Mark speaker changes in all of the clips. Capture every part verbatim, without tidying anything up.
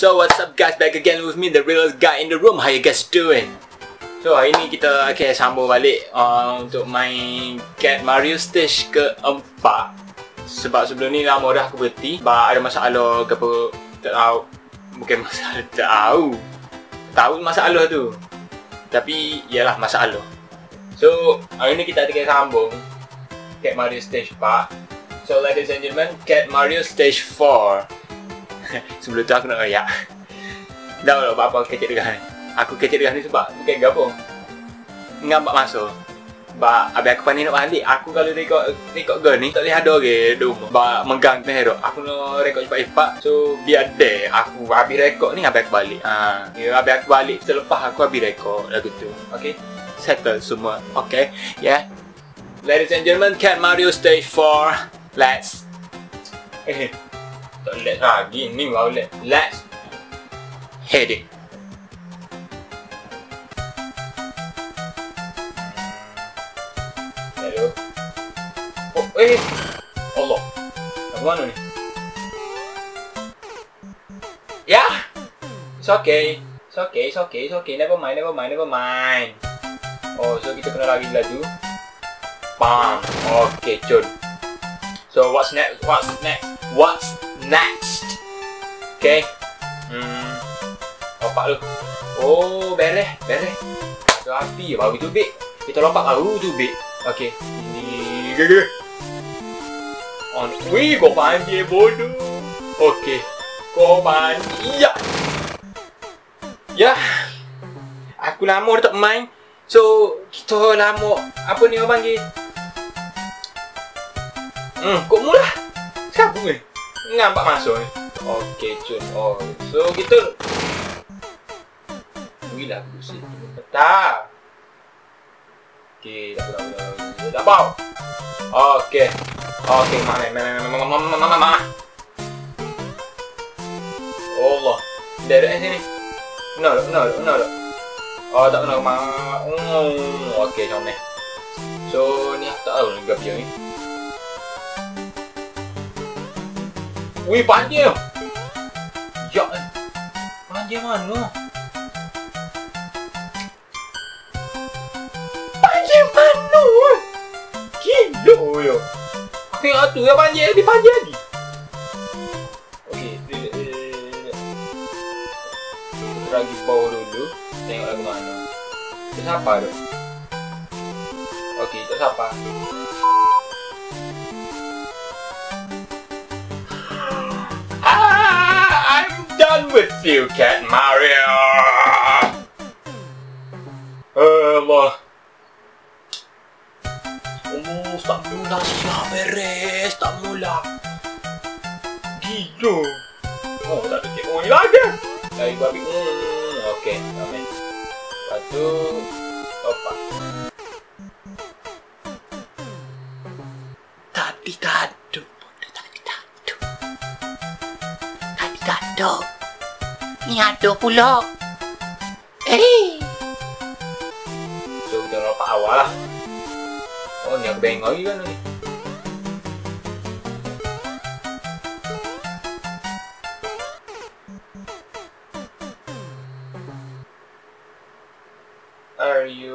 Speaker 1: So what's up guys, back again with me, the realest guy in the room. How you guys doing? So hari ni kita akan sambung balik uh, untuk main Cat Mario stage keempat. Sebab sebelum ni lama dah aku berhenti sebab ada masalah ke apa, tak tahu. Bukan masalah, tak tahu. Tahu masalah tu, tapi ialah masalah. So hari ni kita akan sambung Cat Mario stage empat. So ladies and gentlemen, Cat Mario stage four. Sebelum tu aku nak royak. Dah lah apa-apa kecek dengan ni. Aku kecek dengan ni sebab bukan gabung ngampak masuk. Sebab habis aku pandai nak balik. Aku kalau rekod rekod girl ni tak boleh ada orang di rumah. Sebab megang tu hero. Aku nak rekod cepat-cepat. So biar deh aku habis rekod ni habis aku balik. Ha, ya, habis aku balik selepas aku habis rekod lagu tu. Okay, settle semua. Okay, yeah. Ladies and gentlemen, Cat Mario stage four. Let's Eh tak let lagi ni mau let. Let's head it. Hello. Oh, eh. Allah. Nak mana ni? Ya. Yeah. It's okay. It's okay, it's okay, it's okay. Never mind, never mind, never mind. Oh, so kita kena lagi laju. Bam. Okay, cun. So what's next? What's next? What's next? Okay. Hmm. Lompat lu. Oh, beres, beres. So api baru tubik. Kita lompat baru tubik. Okay. Ini gege. On. Wih, kau panjang bodoh. Okay. Kau panjang. Ya. Ya. Aku lama dah tak main. So kita lama. Apa ni orang panggil? Hmm, kok mula? Siapa ni? Nampak masuk ni. Okey, cun. Oh, so kita Wila aku sini. Tak. Okey, dah dah dah. Dah bau. Okey. Okey, mana mana mana mana mana mana. Allah. Dari sini. No, no, no. Oh, tak kena mana. Hmm, okey, jom ni. So, ni aku tak tahu ni gap ni. Wih, panjang. Ya, panjang mana? Panjang mana? Gila yo. Aku ingat tu yang panjang ni panjang lagi. Okey, kita lagi bawah dulu. Tengok lagu mana. Tak siapa tu? Okey, tak siapa. Done with you, Cat Mario. Allah. Oh, tak mula siap beres, tak mula. Gila. Oh, tak ada cik oh lagi. Dari babi. Hmm, okey, amin. Lepas tu opak. Tadi tadu. Tadi tadu. Tadi tadu. Ni ada pula. Eh. So kita lompat awal lah. Oh ni aku bengok lagi kan ni. Are you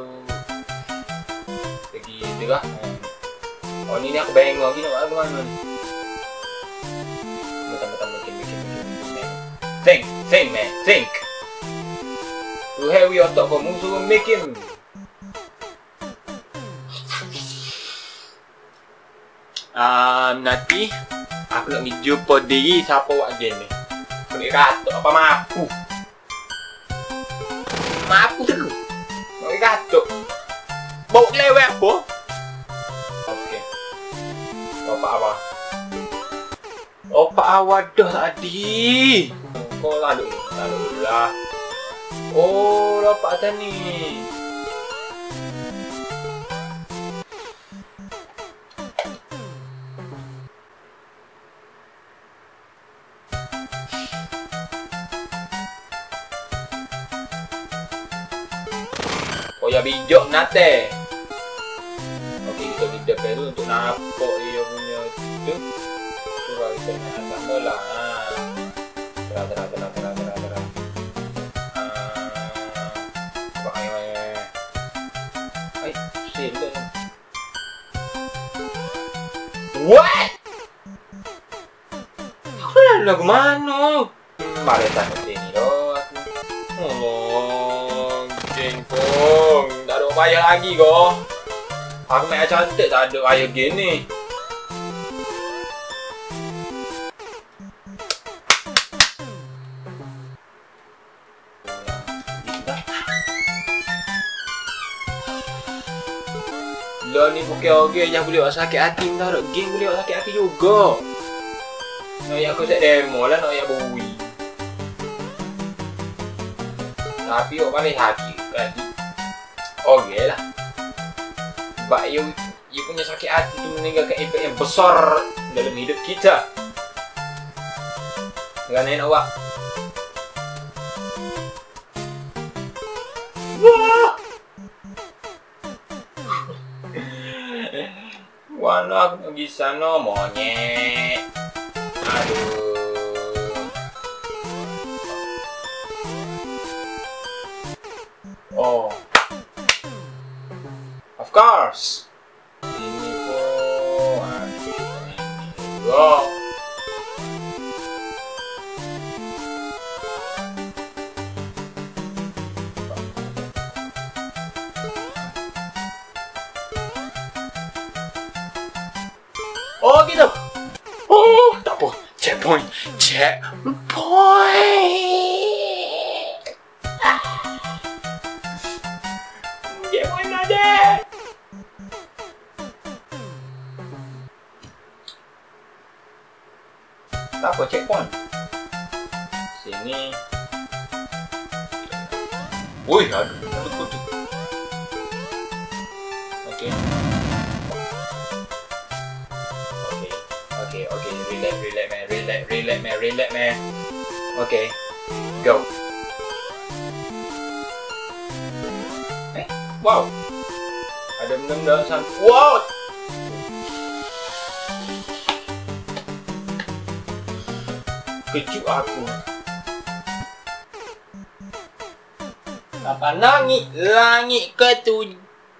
Speaker 1: lagi itu kah? Oh ni ni aku bengok lagi nak buat mana ni. Betul-betul bikin bikin bikin. Think, think man, think. You have your talk for musuh make him. Um, nanti aku nak jumpa diri siapa buat game ni. Aku nak katuk apa mampu. Mampu tu. Nak katuk. Bawa level apa? Okey. Bapak apa? Bapak awak dah tadi. Kau lalu ni, lalu lah. Oh, dapat atas ni. Oh ya bijak nate. Okey, kita video dulu untuk nampak dia punya tu. Tu kita nak tambah lah. Tenang, tenang, tenang, tenang, tenang, tenang. Sebab ayo, ayo, ayo. Ay, shit, dah. What? Aku dah lagu mana? Balik tak ke sini doh aku. Oh, jengkong. Tak ada bayar lagi kau. Aku main cantik tak ada bayar game ni. Lah ni bukan orang yang boleh buat sakit hati tau. Game boleh buat sakit hati juga. Nak yang aku set demo lah, nak yang bui. Tapi orang paling hati kali. Okey lah. Sebab ia, ia punya sakit hati tu meninggalkan efek yang besar dalam hidup kita. Dengan nak buat. Wah! Mana aku nak pergi sana, monyet. Aduh. Oh. Of course. Ini pun. Go. Oh gitu. Oh, tak apa. Checkpoint. Checkpoint. Ah. Checkpoint ada. Tak apa, checkpoint. Sini. Woi, aduh, aduh, aduh. Okey. Okay, okay, relax, relax, man, relax, relax, man, relax, man. Okay, go. Eh, wow. Ada benda-benda sang. Wow. Kejut aku. Apa langit, langit ketujuh.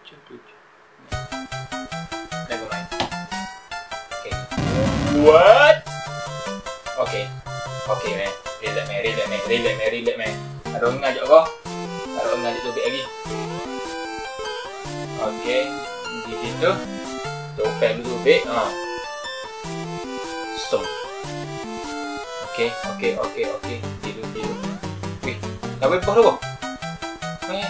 Speaker 1: What? Okay. Okay, man. Relax, man. Relax, man. Relax, man. Relax, man. Ada orang ngajak kau? Ada orang ngajak topik lagi? Okay. Di situ. Topik dulu topik. Haa. So. Okay. Okay. Okay. Okay. Tidur, tidur. Wih. Dah boleh buah dulu? Oh, ya.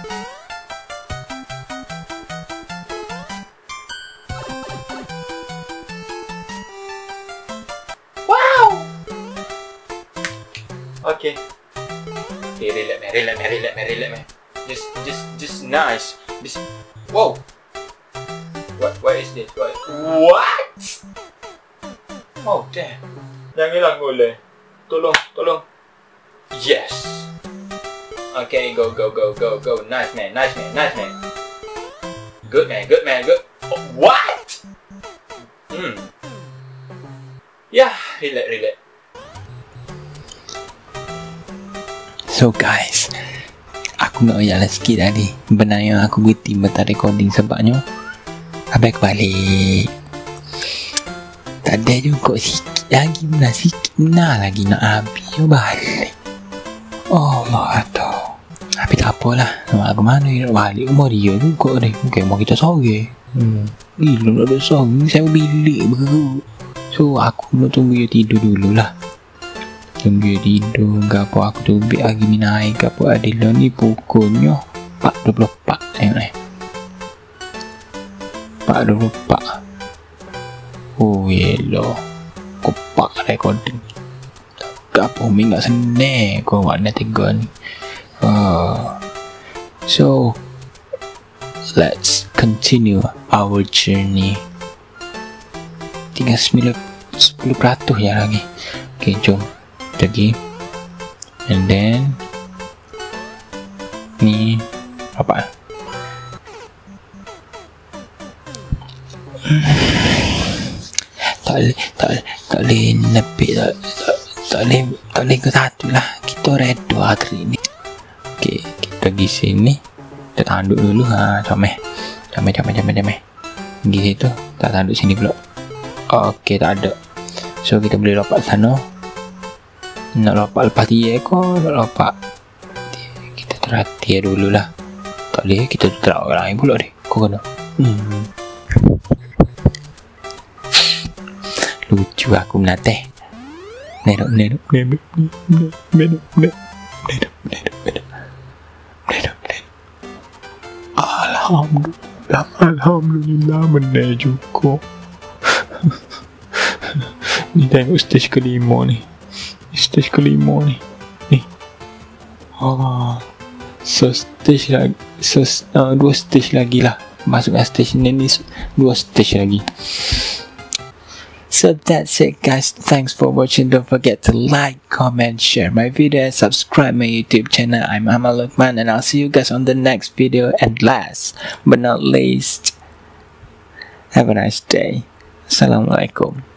Speaker 1: Okay. Okay, relax, man, relax, man, relax, man, relax, man. Just, just, just nice. This. Whoa. What? What is this? What? What? Oh damn. Jangan hilang boleh. Tolong, tolong. Yes. Okay, go, go, go, go, go. Nice man, nice man, nice man. Good man, good man, good. Oh, what? Hmm. Yeah, relax, relax.
Speaker 2: So guys, aku nak ayat lah sikit tadi. Benarnya aku berhenti bentar recording sebabnya habis aku balik. Tak ada juga sikit lagi, benar sikit benar lagi nak habis je balik. Oh Allah tau. Tapi tak apalah, nak ke mana nak balik rumah dia juga ni. Mungkin rumah kita sore. Hmm. Gila nak ada sore, saya bilik bergeruk. So aku nak tunggu dia tidur dululah. Tunggu tidur, gapo aku tubik lagi ni naik, gapo Adila ni pukulnya empat dua puluh empat, tengok ni empat dua puluh empat. Oh yellow kopak recording gapo mi gak seneng kau warna tiga ni. uh, So let's continue our journey. Tinggal sembilan sepuluh peratus ya lagi. Okay, jom lagi. And then ni apa? Tak boleh, tak tak boleh nepik, tak tak Tak boleh, tak boleh ke satu lah. Kita redo hari ni. Okay, kita pergi sini. Kita tanduk dulu. Ha, comel. Comel, comel, comel, comel. Pergi situ. Tak tanduk sini pula. Okay, tak ada. So, kita boleh lompat sana. Nak lompat lepas dia kau. Nak lompat. Kita terhati dulu lah. Tak boleh, kita terang orang lain pula deh. Kau kena. Hmm. Lucu aku menateh. Nedok, nedok, nedok, nedok, nedok, nedok, nedok, nedok, nedok, nedok, nedok. Alhamdulillah, alhamdulillah meneh juga. Ni tengok stage kelima ni. Stage kelima ni. Ni. Ah. So stage lagi, so uh, dua stage lagi lah. Masukkan stage ni ni dua stage lagi. So that's it guys, thanks for watching. Don't forget to like, comment, share my video and subscribe my YouTube channel. I'm Amal Luqman and I'll see you guys on the next video. And last but not least, have a nice day. Assalamualaikum.